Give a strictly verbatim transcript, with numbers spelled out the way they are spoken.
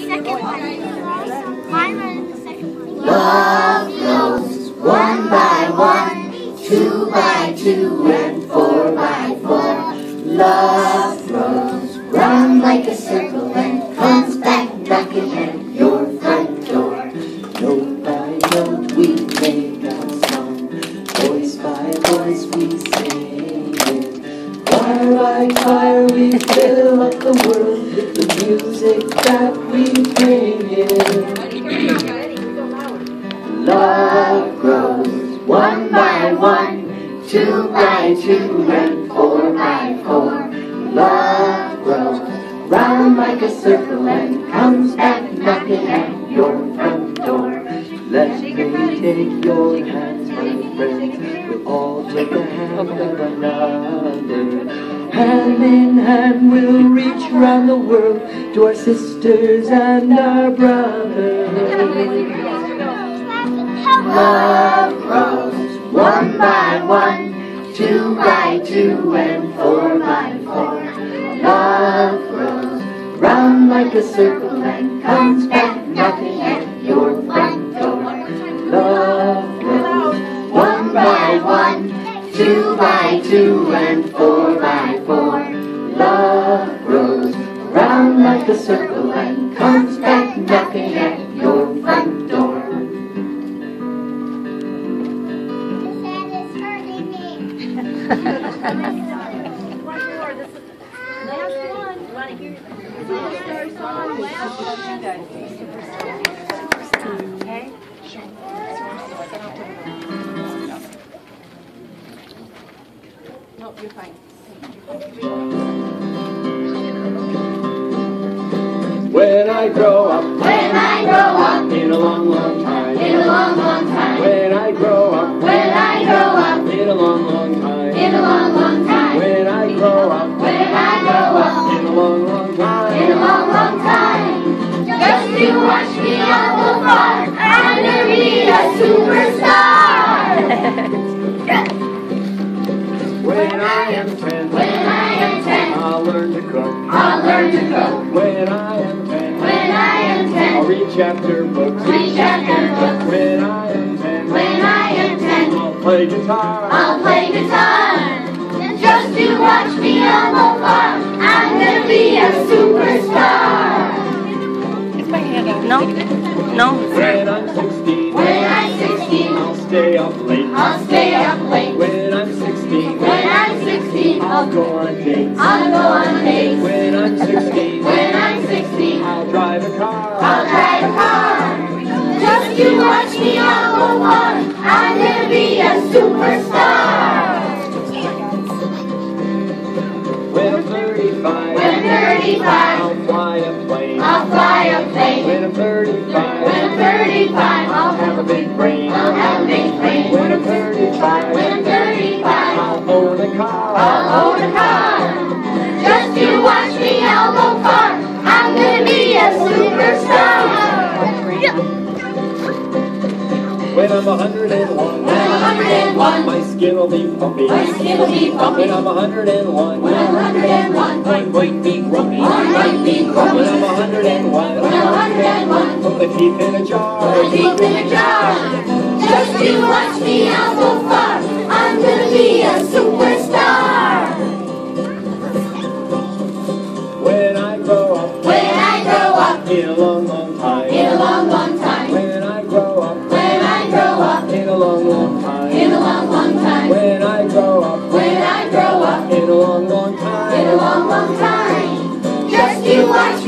second one. Mine was the second one. Love grows one by one, two by two, and four by four. Love grows round like a circle and comes back knocking at your front door. Note by note we make a song, voice by voice we sing it. Choir by choir we fill up the world with the music that we bring in. Love grows one by one, two by two, and four by four. Love grows round like a circle and comes back knocking at your front door. Let me take your hands, my friends. We'll all take a hand of another. Hand in hand we'll reach round the world to our sisters and our brothers. Love grows one by one, two by two, and four by four. Love grows round like a circle and comes back knocking at your front door. Love grows one by one, two by two, and four by four. Love grows round like a circle and comes back knocking at your front door. Okay. No, you're fine. When I grow up, When I grow up, in a long, long time. in a long, long time. When I grow up, When I grow up, in a long, long time. in a long, long time. When I grow up, When I grow up, in a long, long time. in a long, long time. Just to watch me on the farm, I'm gonna be a superstar. When I am ten, When I am ten, I'll learn to cook. I'll learn to cook. When I am ten, When I am I'll ten, read chapter books. read chapter books. When I am ten, When I am ten, I'll play guitar. I'll play guitar. Just to watch me on the farm, I'm gonna be a superstar. No? No? When I'm sixteen, When I'm sixteen, I'll stay up late. I'll stay up late. When I'm sixteen, When I'm sixteen, I'll go on dates. I'll go on dates. When I'm sixteen, When I'm sixteen, I'll drive a car. I'll drive a car. Just to watch me on the farm, I'm gonna be a superstar. When I'm thirty-five, When I'm thirty-five, I'll fly a plane. I'll fly a plane. When I'm thirty-five, When I'm thirty-five, I'll have a big brain. I'll have a big brain. When I'm thirty-five, When I'm thirty-five, I'll own a car. I'll own a car. Just to watch me on the farm, I'm gonna be a superstar. When I'm a hundred and one, When I'm a hundred and one, my skin will be pumpy. my skin will be bumpy. When I'm a hundred and one, When I'm a hundred and one, I might be grumpy. I might be grumpy. When I'm a hundred and one, When I'm a hundred and one, put my teeth in a jar. put deep in a jar. Just to watch me on the farm, I'm gonna be a superstar. When I grow up, When I grow up, in a long, long time. in a long, long time. When I grow up, When I grow up, in a long, long time. in a long, long time. When I grow up, When I grow up, in a long, long time. in a long, long time. Just to watch